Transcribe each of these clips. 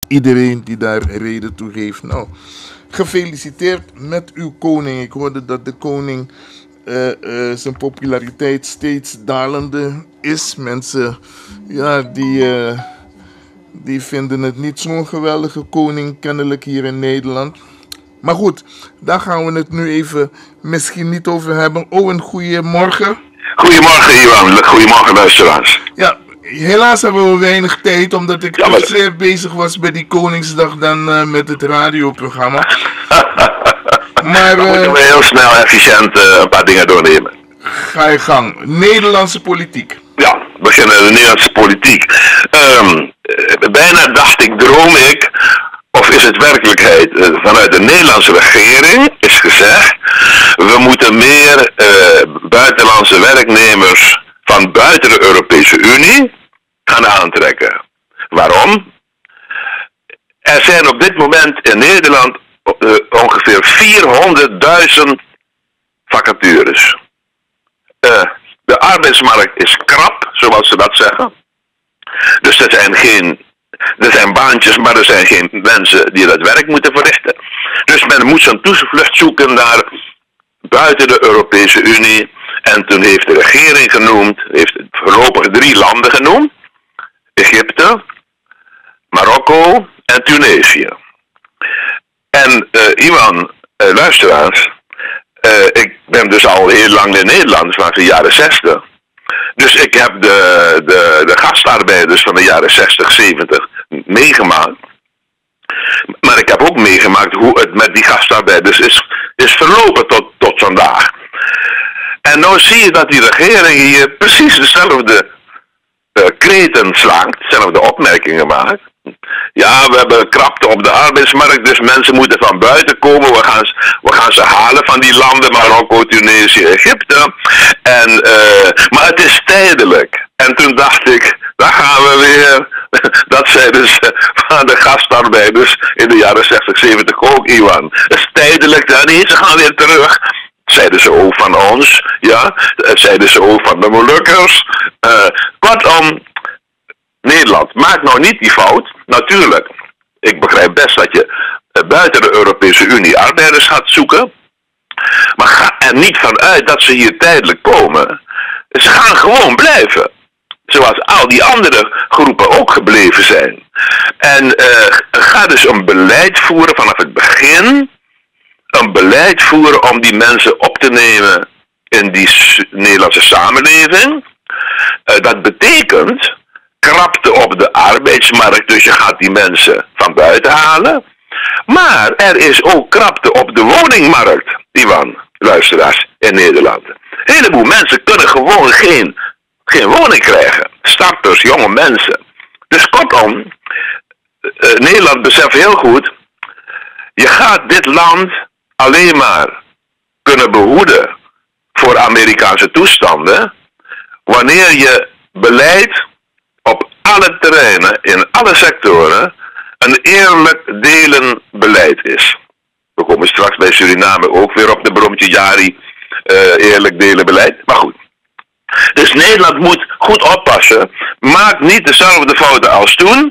iedereen die daar reden toe heeft. Nou, gefeliciteerd met uw koning. Ik hoorde dat de koning zijn populariteit steeds dalende is. Mensen, ja, die vinden het niet zo'n geweldige koning kennelijk hier in Nederland. Maar goed, daar gaan we het nu even misschien niet over hebben. Owen, goedemorgen. Goedemorgen, Iwan. Goedemorgen, luisteraars. Ja, helaas hebben we weinig tijd, omdat ik zeer bezig was bij die Koningsdag dan met het radioprogramma. Maar dan moeten we heel snel, efficiënt een paar dingen doornemen. Ga je gang. Nederlandse politiek. Ja, we beginnen de Nederlandse politiek. Bijna dacht ik, droom ik, of is het werkelijkheid? Vanuit de Nederlandse regering is gezegd, we moeten meer buitenlandse werknemers van buiten de Europese Unie gaan aantrekken. Waarom? Er zijn op dit moment in Nederland ongeveer 400.000 vacatures. De arbeidsmarkt is krap, zoals ze dat zeggen. Dus er zijn baantjes, maar er zijn geen mensen die dat werk moeten verrichten. Dus men moet zijn toevlucht zoeken naar buiten de Europese Unie. En toen heeft de regering heeft voorlopig 3 landen genoemd. Egypte, Marokko en Tunesië. En Iwan, luisteraars, ik ben dus al heel lang in Nederland, vanaf de jaren 60. Dus ik heb de gastarbeiders van de jaren 60, 70 meegemaakt. Maar ik heb ook meegemaakt hoe het met die gastarbeiders is verlopen tot vandaag. En nou zie je dat die regering hier precies dezelfde kreten slaakt, dezelfde opmerkingen maakt. Ja, we hebben krapte op de arbeidsmarkt, dus mensen moeten van buiten komen. We gaan ze halen van die landen, Marokko, Tunesië, Egypte. Maar het is tijdelijk. En toen dacht ik, daar gaan we weer. Dat zeiden ze van de gastarbeiders in de jaren 60, 70 ook, Iwan. Het is tijdelijk, nee, ze gaan weer terug. Zeiden ze ook van ons, ja. Zeiden ze ook van de Molukkers. Kortom, Nederland, maak nou niet die fout. Natuurlijk, ik begrijp best dat je buiten de Europese Unie arbeiders gaat zoeken. Maar ga er niet van uit dat ze hier tijdelijk komen. Ze gaan gewoon blijven. Zoals al die andere groepen ook gebleven zijn. En ga dus een beleid voeren vanaf het begin. Een beleid voeren om die mensen op te nemen in die Nederlandse samenleving. Dat betekent krapte op de arbeidsmarkt, dus je gaat die mensen van buiten halen. Maar er is ook krapte op de woningmarkt, Iwan, luisteraars, in Nederland. Een heleboel mensen kunnen gewoon geen woning krijgen. Starters, jonge mensen. Dus kortom, Nederland beseft heel goed, je gaat dit land alleen maar kunnen behoeden voor Amerikaanse toestanden wanneer je beleid op alle terreinen, in alle sectoren, een eerlijk delen beleid is. We komen straks bij Suriname ook weer op de beroemde Jari, eerlijk delen beleid. Maar goed. Dus Nederland moet goed oppassen. Maak niet dezelfde fouten als toen.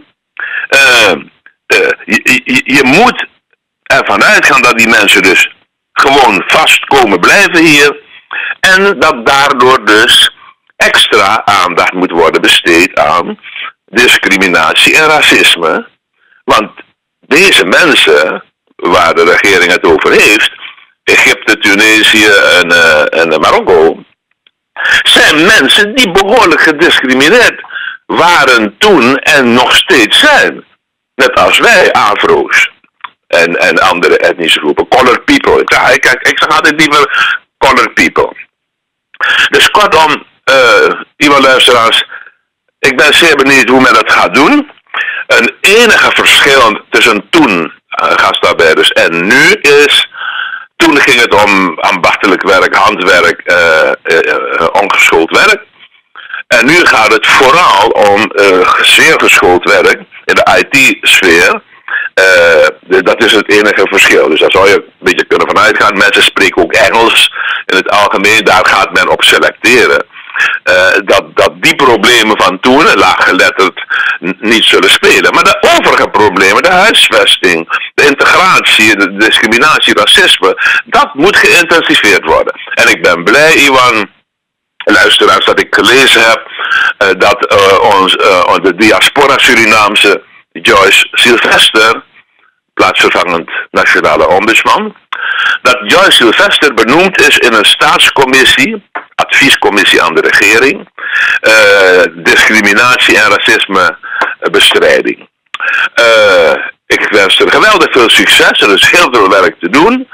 Je moet ervan uitgaan dat die mensen dus gewoon vast komen blijven hier. En dat daardoor dus extra aandacht moet worden besteed aan discriminatie en racisme. Want deze mensen, waar de regering het over heeft, Egypte, Tunesië en Marokko, zijn mensen die behoorlijk gediscrimineerd waren toen en nog steeds zijn. Net als wij, Afro's en andere etnische groepen. Colored people. Ik zeg altijd liever colored people. Dus kortom, lieve luisteraars, ik ben zeer benieuwd hoe men dat gaat doen. Een enige verschil tussen toen gastarbeiders en nu is, toen ging het om ambachtelijk werk, handwerk, ongeschoold werk. En nu gaat het vooral om zeer geschoold werk in de IT-sfeer. Dat is het enige verschil. Dus daar zou je een beetje kunnen van uitgaan. Mensen spreken ook Engels in het algemeen. Daar gaat men op selecteren. dat die problemen van toen, laaggeletterd, niet zullen spelen. Maar de overige problemen, de huisvesting, de integratie, de discriminatie, racisme, dat moet geïntensiveerd worden. En ik ben blij, Iwan, luisteraars, dat ik gelezen heb dat de diaspora Surinaamse Joyce Sylvester, plaatsvervangend nationale ombudsman, dat Joyce Sylvester benoemd is in een staatscommissie, adviescommissie aan de regering, discriminatie en racismebestrijding. Ik wens er geweldig veel succes, er is heel veel werk te doen,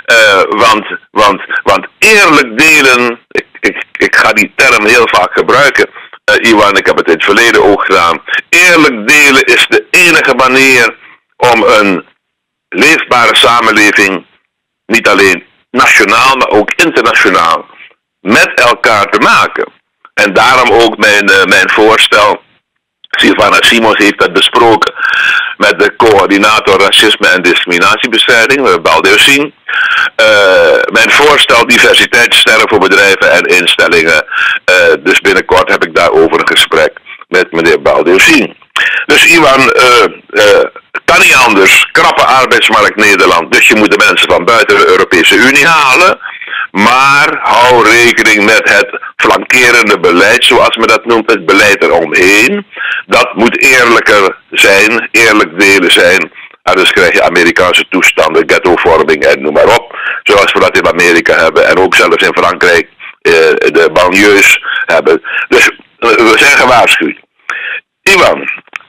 want eerlijk delen, ik ga die term heel vaak gebruiken, Iwan, ik heb het in het verleden ook gedaan, eerlijk delen is de enige manier om een leefbare samenleving, niet alleen nationaal, maar ook internationaal, met elkaar te maken. En daarom ook mijn voorstel, Sylvana Simons heeft dat besproken met de coördinator racisme en discriminatiebestrijding, Baldeursien. Mijn voorstel diversiteitssterren voor bedrijven en instellingen. Dus binnenkort heb ik daarover een gesprek met meneer Baldeursien. Dus Iwan, kan niet anders. Krappe arbeidsmarkt Nederland. Dus je moet de mensen van buiten de Europese Unie halen. Maar hou rekening met het flankerende beleid, zoals men dat noemt, het beleid eromheen. Dat moet eerlijker zijn, eerlijk delen zijn. Anders krijg je Amerikaanse toestanden, ghettovorming en noem maar op. Zoals we dat in Amerika hebben en ook zelfs in Frankrijk de banlieues hebben. Dus we zijn gewaarschuwd. Iwan,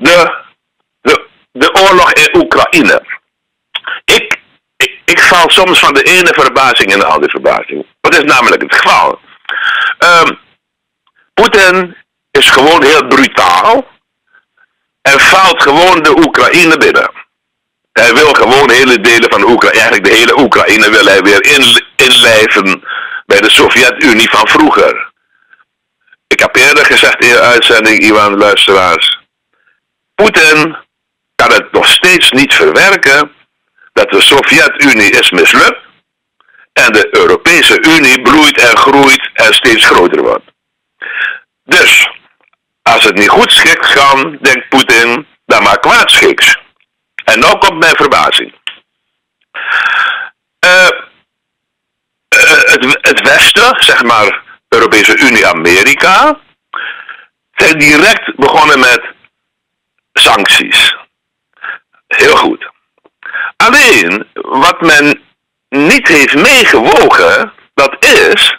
de oorlog in Oekraïne. Ik val soms van de ene verbazing in de andere verbazing. Dat is namelijk het geval. Poetin is gewoon heel brutaal en valt gewoon de Oekraïne binnen. Hij wil gewoon hele delen van Oekraïne, eigenlijk de hele Oekraïne wil hij weer inlijven bij de Sovjet-Unie van vroeger. Ik heb eerder gezegd in de uitzending, Iwan, luisteraars, Poetin kan het nog steeds niet verwerken dat de Sovjet-Unie is mislukt en de Europese Unie bloeit en groeit en steeds groter wordt. Dus, als het niet goed schiks kan, denkt Poetin, dan maar kwaadschiks. En nou komt mijn verbazing. Het Westen, zeg maar Europese Unie, Amerika, zijn direct begonnen met sancties. Heel goed. Alleen, wat men niet heeft meegewogen, dat is,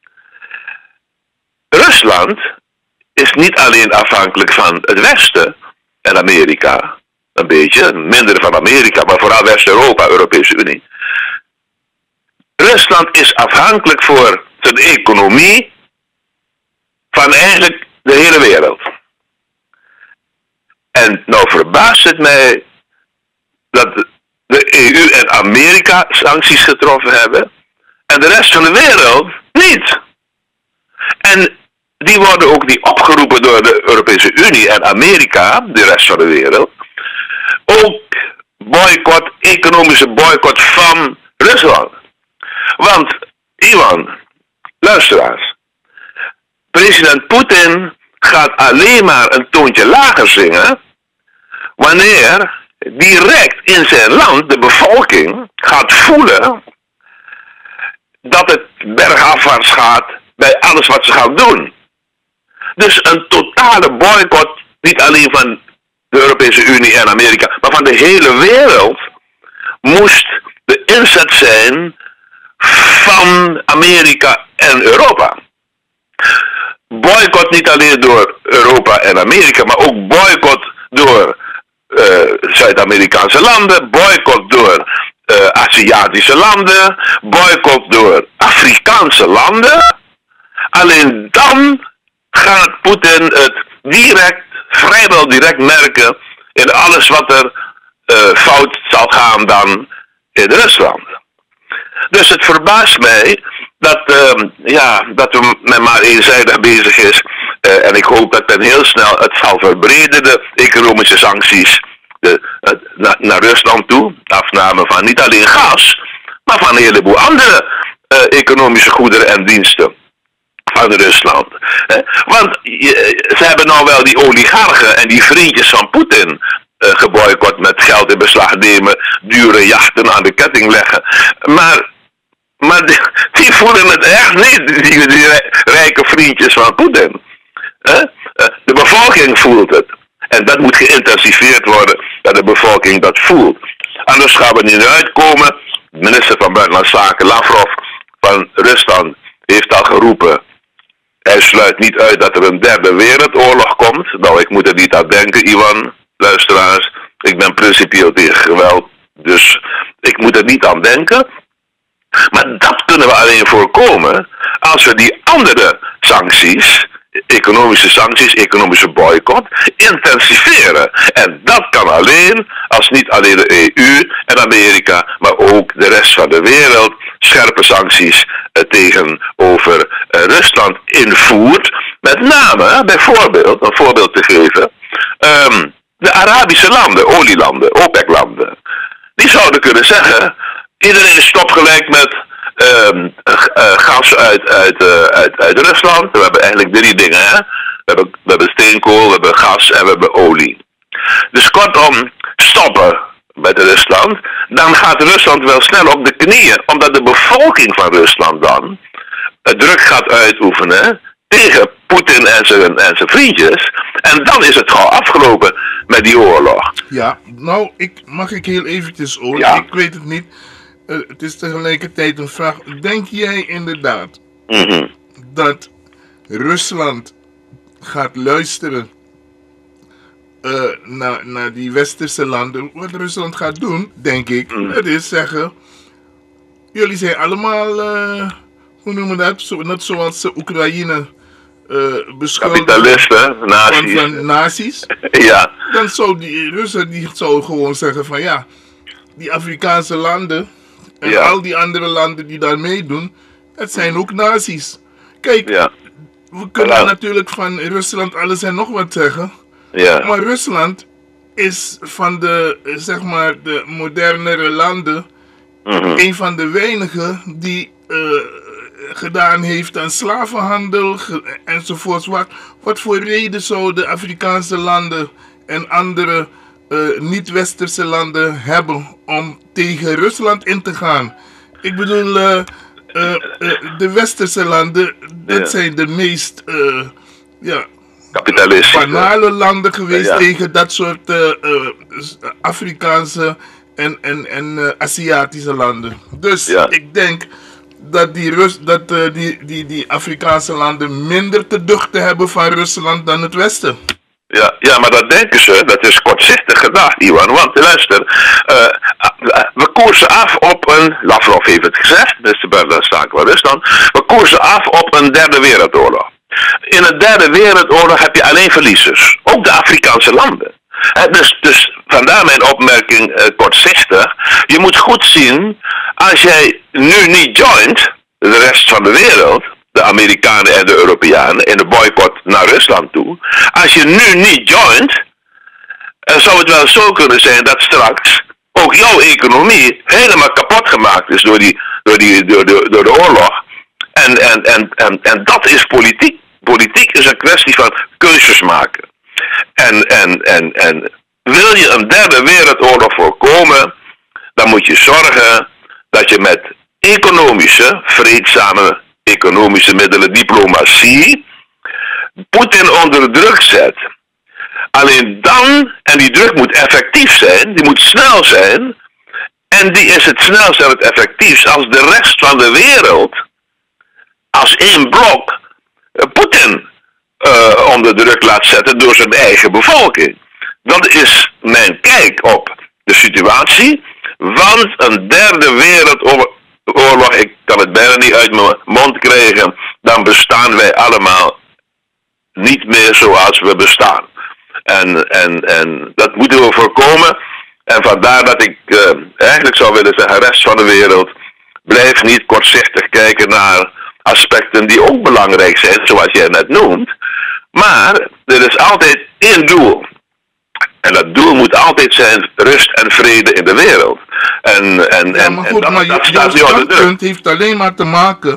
Rusland is niet alleen afhankelijk van het Westen en Amerika, een beetje, minder van Amerika, maar vooral West-Europa, Europese Unie. Rusland is afhankelijk voor zijn economie van eigenlijk de hele wereld. En nou verbaast het mij dat de EU en Amerika sancties getroffen hebben en de rest van de wereld niet. En die worden ook niet opgeroepen door de Europese Unie en Amerika, de rest van de wereld. Ook boycott, economische boycott van Rusland. Want, Iwan, luisteraars, president Poetin gaat alleen maar een toontje lager zingen wanneer direct in zijn land de bevolking gaat voelen dat het bergafwaarts gaat bij alles wat ze gaan doen. Dus een totale boycott, niet alleen van de Europese Unie en Amerika, maar van de hele wereld, moest de inzet zijn van Amerika en Europa. Boycott niet alleen door Europa en Amerika, maar ook boycott door Zuid-Amerikaanse landen, boycott door Aziatische landen, boycott door Afrikaanse landen. Alleen dan gaat Poetin het vrijwel direct merken in alles wat er fout zal gaan dan in Rusland. Dus het verbaast mij dat men maar eenzijdig bezig is. En ik hoop dat men heel snel het zal verbreden, de economische sancties naar Rusland toe. Afname van niet alleen gas, maar van een heleboel andere economische goederen en diensten van Rusland. Want ze hebben nou wel die oligarchen en die vriendjes van Poetin geboycott met geld in beslag nemen, dure jachten aan de ketting leggen. Maar die voelen het echt niet, die rijke vriendjes van Poetin. De bevolking voelt het. En dat moet geïntensiveerd worden, dat de bevolking dat voelt. Anders gaan we niet uitkomen. De minister van Buitenlandse Zaken, Lavrov van Rusland, heeft al geroepen. Hij sluit niet uit dat er een derde wereldoorlog komt. Nou, ik moet er niet aan denken, Iwan, luisteraars. Ik ben principieel tegen geweld, dus ik moet er niet aan denken. Maar dat kunnen we alleen voorkomen als we die andere sancties, economische sancties, economische boycott, intensiveren. En dat kan alleen als niet alleen de EU en Amerika, maar ook de rest van de wereld scherpe sancties tegenover Rusland invoert. Met name, bijvoorbeeld, een voorbeeld te geven, de Arabische landen, olielanden, OPEC-landen. Die zouden kunnen zeggen, iedereen stopt gelijk met gas uit Rusland. We hebben eigenlijk 3 dingen, hè. We hebben steenkool, we hebben gas en we hebben olie. Dus kortom, stoppen met Rusland. Dan gaat Rusland wel snel op de knieën, omdat de bevolking van Rusland dan druk gaat uitoefenen tegen Poetin en zijn vriendjes. En dan is het gauw afgelopen met die oorlog. Ja, nou, mag ik heel eventjes horen? Ja. Ik weet het niet. Het is tegelijkertijd een vraag. Denk jij inderdaad dat Rusland gaat luisteren naar die westerse landen? Wat Rusland gaat doen, denk ik, dat is zeggen, jullie zijn allemaal, hoe noemen we dat? Net zoals Oekraïne beschuldigd Kapitalisten, nazi's. van nazi's. Ja. Dan zou die Russen die zou gewoon zeggen van ja, die Afrikaanse landen en al die andere landen die daar meedoen, het zijn ook nazi's. Kijk, we kunnen natuurlijk van Rusland alles en nog wat zeggen. Ja. Maar Rusland is van de, zeg maar, de modernere landen een van de weinigen die gedaan heeft aan slavenhandel enzovoorts. Wat voor reden zouden Afrikaanse landen en andere niet-westerse landen hebben om tegen Rusland in te gaan? Ik bedoel, de westerse landen, dat zijn de meest banale landen geweest tegen dat soort Afrikaanse en Aziatische landen. Dus ik denk dat die Afrikaanse landen minder te duchten hebben van Rusland dan het Westen. Ja, maar dat denken ze, dat is kortzichtig gedacht, Iwan. Want luister, we koersen af op een, Lavrov heeft het gezegd, minister Buitenlandse Zaken van Rusland, we koersen af op een derde wereldoorlog. In een derde wereldoorlog heb je alleen verliezers, ook de Afrikaanse landen. Dus vandaar mijn opmerking kortzichtig. Je moet goed zien, als jij nu niet joint, de rest van de wereld, de Amerikanen en de Europeanen, in de boycott naar Rusland toe. Als je nu niet joint, zou het wel zo kunnen zijn dat straks ook jouw economie helemaal kapot gemaakt is door de oorlog. En dat is politiek. Politiek is een kwestie van keuzes maken. En wil je een derde wereldoorlog voorkomen, dan moet je zorgen dat je met vreedzame economische middelen, diplomatie, Poetin onder druk zet. Alleen dan, en die druk moet effectief zijn, die moet snel zijn, en die is het snelst en het effectiefst als de rest van de wereld, als één blok, Poetin onder druk laat zetten door zijn eigen bevolking. Dat is mijn kijk op de situatie, want een derde wereldoorlog, ik kan het bijna niet uit mijn mond krijgen, dan bestaan wij allemaal niet meer zoals we bestaan. En dat moeten we voorkomen. En vandaar dat ik eigenlijk zou willen zeggen, de rest van de wereld, blijf niet kortzichtig kijken naar aspecten die ook belangrijk zijn, zoals jij net noemt. Maar er is altijd één doel. En dat doel moet altijd zijn rust en vrede in de wereld. Maar jouw standpunt heeft alleen maar te maken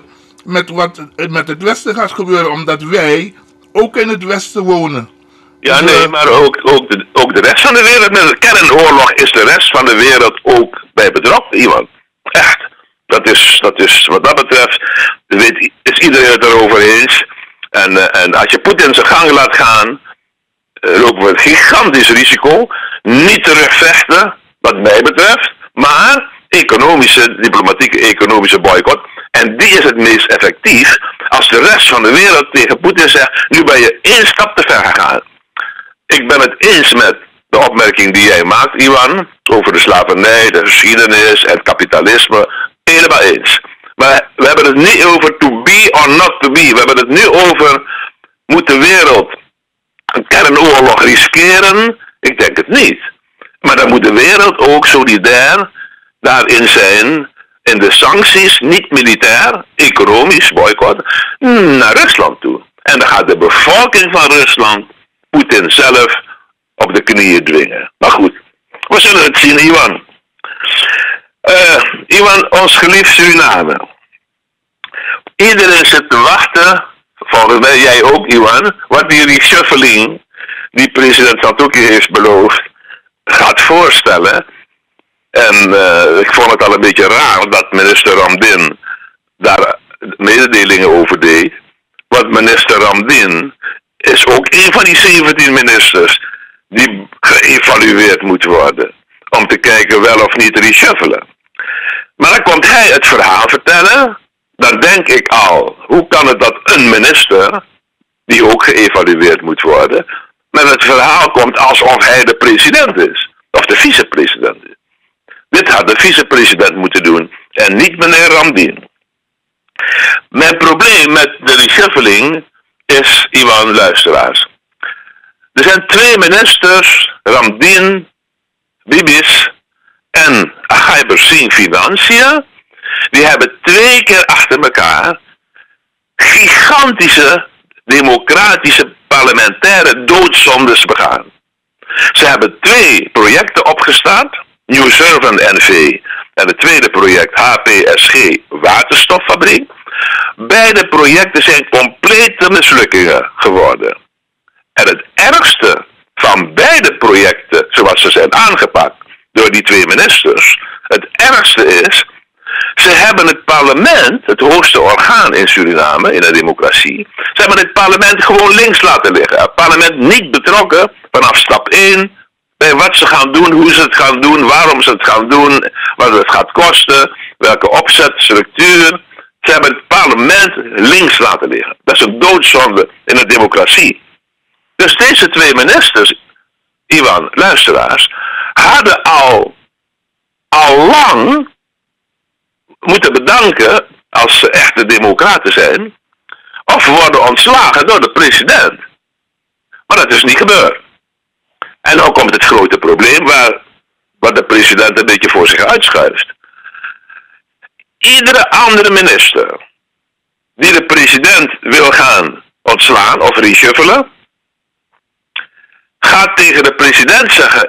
met wat met het Westen gaat gebeuren, omdat wij ook in het Westen wonen. Ja, nee, maar ook de rest van de wereld. Met de kernoorlog is de rest van de wereld ook bij betrokken, iemand. Echt. Dat is wat dat betreft, is iedereen het erover eens. En als je Poetin zijn gang laat gaan, lopen we een gigantisch risico. Niet terugvechten, wat mij betreft, maar diplomatieke economische boycott. En die is het meest effectief als de rest van de wereld tegen Poetin zegt, nu ben je 1 stap te ver gegaan. Ik ben het eens met de opmerking die jij maakt, Iwan, over de slavernij, de geschiedenis en het kapitalisme. Helemaal eens. Maar we hebben het niet over to be or not to be. We hebben het nu over, moet de wereld een kernoorlog riskeren? Ik denk het niet. Maar dan moet de wereld ook solidair daarin zijn, in de sancties, niet militair, economisch boycott, naar Rusland toe. En dan gaat de bevolking van Rusland Poetin zelf op de knieën dwingen. Maar goed, we zullen het zien, Iwan. Iwan, ons geliefd Suriname. Iedereen zit te wachten, volgens mij jij ook, Iwan, wat die reshuffling die president Santokki heeft beloofd gaat voorstellen. En ik vond het al een beetje raar dat minister Ramdin daar mededelingen over deed. Want minister Ramdin is ook een van die 17 ministers die geëvalueerd moet worden. Om te kijken wel of niet reshuffelen. Maar dan komt hij het verhaal vertellen. Dan denk ik al, hoe kan het dat een minister, die ook geëvalueerd moet worden, met het verhaal komt alsof hij de president is. Of de vicepresident is. Dit had de vicepresident moeten doen en niet meneer Ramdin. Mijn probleem met de reshuffling is, Iwan, luisteraars. Er zijn 2 ministers, Ramdin, Bibis en Agaiber Singh Financiën, die hebben 2 keer achter elkaar gigantische democratische parlementaire doodzondes begaan. Ze hebben 2 projecten opgestart, New Servant NV en het tweede project HPSG waterstoffabriek. Beide projecten zijn complete mislukkingen geworden. En het ergste van beide projecten, zoals ze zijn aangepakt door die 2 ministers, het ergste is, ze hebben het parlement, het hoogste orgaan in Suriname, in een democratie, ze hebben het parlement gewoon links laten liggen. Het parlement niet betrokken vanaf stap 1 bij wat ze gaan doen, hoe ze het gaan doen, waarom ze het gaan doen, wat het gaat kosten, welke opzet, structuur. Ze hebben het parlement links laten liggen. Dat is een doodzonde in een democratie. Dus deze 2 ministers, Iwan, luisteraars, hadden al lang moeten bedanken, als ze echte democraten zijn, of worden ontslagen door de president. Maar dat is niet gebeurd. En dan komt het grote probleem waar de president een beetje voor zich uitschuift. Iedere andere minister die de president wil gaan ontslaan of reshuffelen, gaat tegen de president zeggen,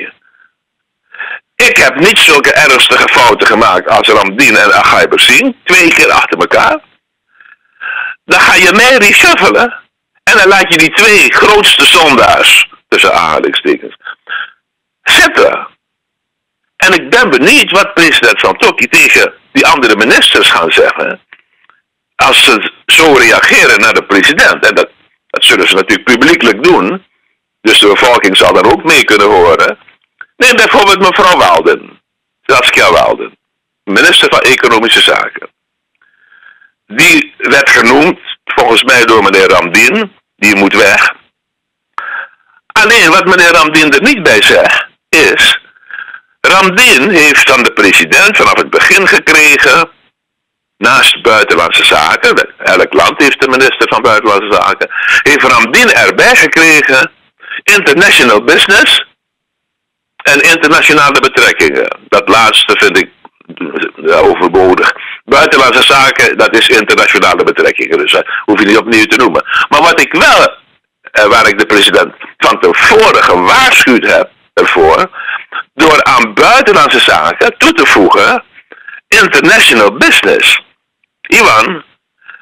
ik heb niet zulke ernstige fouten gemaakt als Ramdin en Agaiber Singh, 2 keer achter elkaar. Dan ga je mij reshuffelen en dan laat je die 2 grootste zondaars, tussen aanhalingstekens, zitten. En ik ben benieuwd wat president Santokki tegen die andere ministers gaan zeggen, als ze zo reageren naar de president. En dat zullen ze natuurlijk publiekelijk doen, dus de bevolking zal daar ook mee kunnen horen. Neem bijvoorbeeld mevrouw Walden, Saskia Walden, minister van Economische Zaken. Die werd genoemd, volgens mij door meneer Ramdin, die moet weg. Alleen wat meneer Ramdin er niet bij zegt, is, Ramdin heeft van de president vanaf het begin gekregen, naast buitenlandse zaken, elk land heeft de minister van buitenlandse zaken, heeft Ramdin erbij gekregen, international business en internationale betrekkingen. Dat laatste vind ik overbodig. Buitenlandse zaken, dat is internationale betrekkingen, dus dat hoef je niet opnieuw te noemen. Maar wat ik wel, waar ik de president van tevoren gewaarschuwd heb ervoor, door aan buitenlandse zaken toe te voegen international business. Iwan,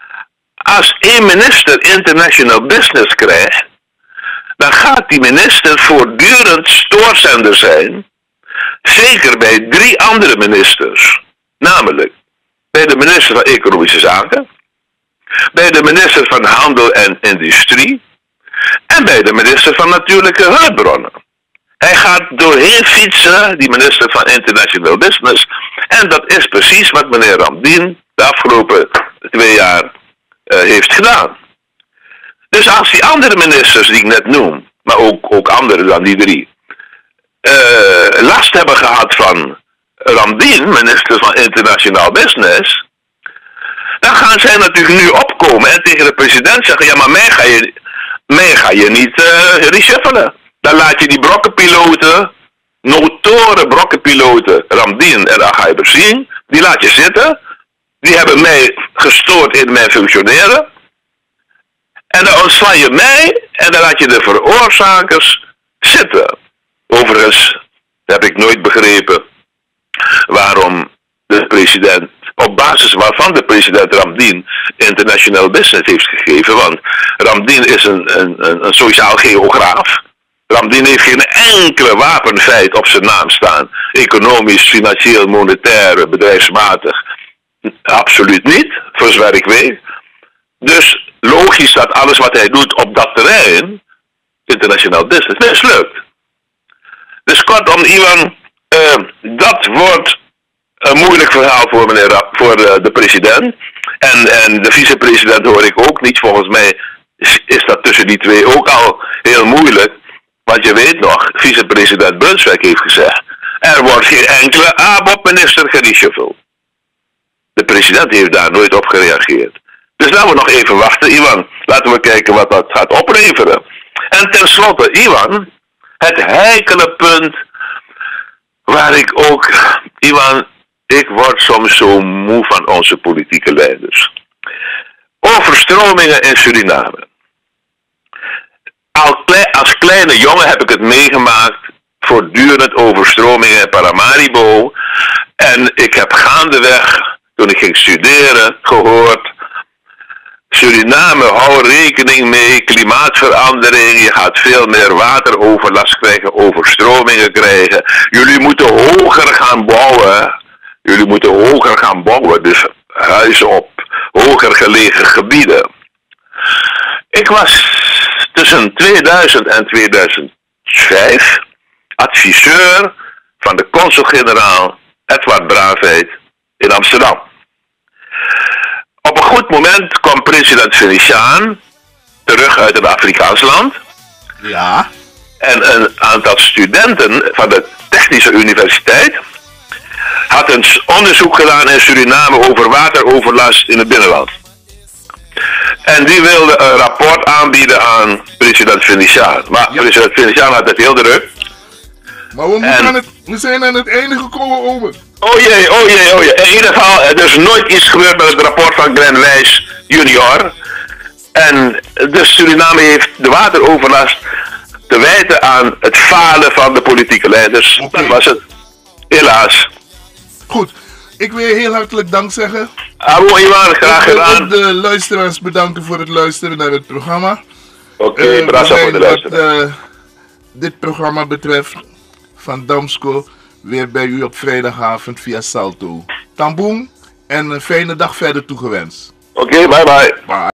als één minister international business krijgt, dan gaat die minister voortdurend stoorzender zijn. Zeker bij 3 andere ministers. Namelijk bij de minister van Economische Zaken, bij de minister van Handel en Industrie en bij de minister van Natuurlijke Hulpbronnen. Hij gaat doorheen fietsen, die minister van International Business. En dat is precies wat meneer Ramdien de afgelopen 2 jaar heeft gedaan. Dus als die andere ministers die ik net noem, maar ook andere dan die 3, last hebben gehad van Ramdien, minister van International Business, dan gaan zij natuurlijk nu opkomen en tegen de president zeggen, ja, maar mij ga je niet reshuffelen. Dan laat je die brokkenpiloten, notoren brokkenpiloten, Ramdien en Aghay Berzin, die laat je zitten. Die hebben mij gestoord in mijn functioneren. En dan ontsla je mij en dan laat je de veroorzakers zitten. Overigens heb ik nooit begrepen waarom de president, op basis waarvan de president Ramdien international business heeft gegeven. Want Ramdien is een sociaal geograaf. Ramdien heeft geen enkele wapenfeit op zijn naam staan. Economisch, financieel, monetair, bedrijfsmatig. Absoluut niet, voor zover ik weet. Dus logisch dat alles wat hij doet op dat terrein, international business, mislukt. Dus kortom, Iwan, dat wordt een moeilijk verhaal voor de president. En de vicepresident hoor ik ook niet. Volgens mij is dat tussen die 2 ook al heel moeilijk. Want je weet nog, vicepresident Brunswijk heeft gezegd, er wordt geen enkele ABOP-minister gereshuffeld. De president heeft daar nooit op gereageerd. Dus laten we nog even wachten, Iwan. Laten we kijken wat dat gaat opleveren. En tenslotte, Iwan, het heikele punt waar ik ook, Iwan, ik word soms zo moe van onze politieke leiders. Overstromingen in Suriname. Als kleine jongen heb ik het meegemaakt, voortdurend overstromingen in Paramaribo. En ik heb gaandeweg, toen ik ging studeren, gehoord, Suriname, hou rekening mee, klimaatverandering, je gaat veel meer wateroverlast krijgen, overstromingen krijgen. Jullie moeten hoger gaan bouwen. Jullie moeten hoger gaan bouwen, dus huizen op hoger gelegen gebieden. Ik was tussen 2000 en 2005 adviseur van de consul-generaal Edward Braafheid in Amsterdam. Op een goed moment kwam president Venetiaan terug uit een Afrikaans land. Ja. En een aantal studenten van de Technische Universiteit had een onderzoek gedaan in Suriname over wateroverlast in het binnenland. En die wilde een rapport aanbieden aan president Venetiaan. Maar ja, president Venetiaan had het heel druk. Maar we zijn aan het einde gekomen, Omer. Oh jee. In ieder geval, er is nooit iets gebeurd met het rapport van Glenn Wijs junior. En dus Suriname heeft de wateroverlast te wijten aan het falen van de politieke leiders. Okay. Dat was het. Helaas. Goed. Ik wil je heel hartelijk dank zeggen. Abo Iwan, graag gedaan. Ik wil de luisteraars bedanken voor het luisteren naar het programma. Oké, brassa voor de luisteraars. Wat dit programma betreft, van Damsko, weer bij u op vrijdagavond via Salto. Tamboen en een fijne dag verder toegewenst. Oké, bye bye. Bye.